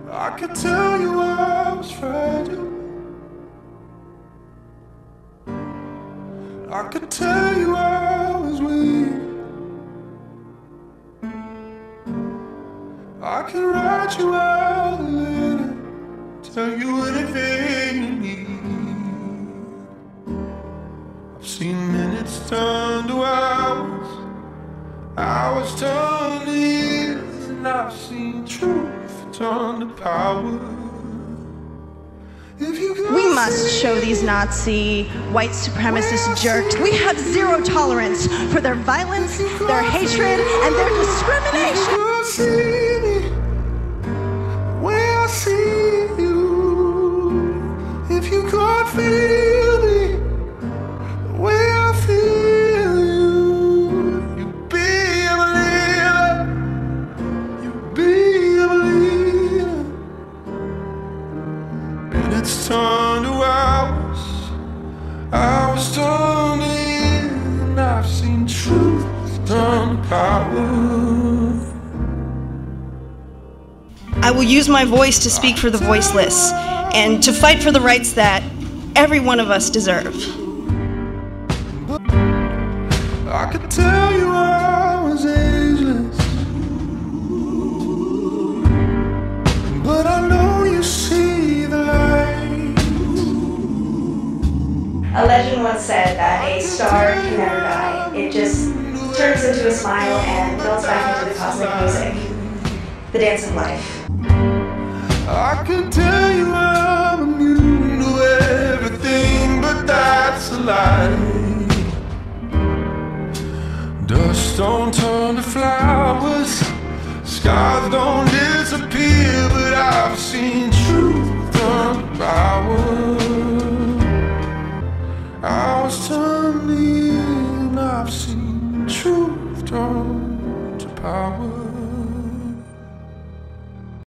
I could tell you I was fragile. I could tell you I was weak. I could write you out a letter, tell you anything you need. I've seen minutes turn to hours, hours turn to years, and I've seen truth turn to power. We must show these Nazi, white supremacist jerks we have zero tolerance for their violence, their hatred, and their discrimination. You'll see me when I see you. If you could feel me the way I feel you, you'd be a believer. You'd be a believer. And it's turned to hours, hours turned to years, and I've seen truth turn to power. I will use my voice to speak for the voiceless and to fight for the rights that every one of us deserve. I could tell you I was ageless, but I know you see the light. A legend once said that a star can never die. It just turns into a smile and melts back into the cosmic music. The dance of life. I could tell you I'm immune to everything, but that's a lie. Dust don't turn to flowers, scars don't disappear, but I've seen truth turn to power. I was turning, I've seen truth turn to power.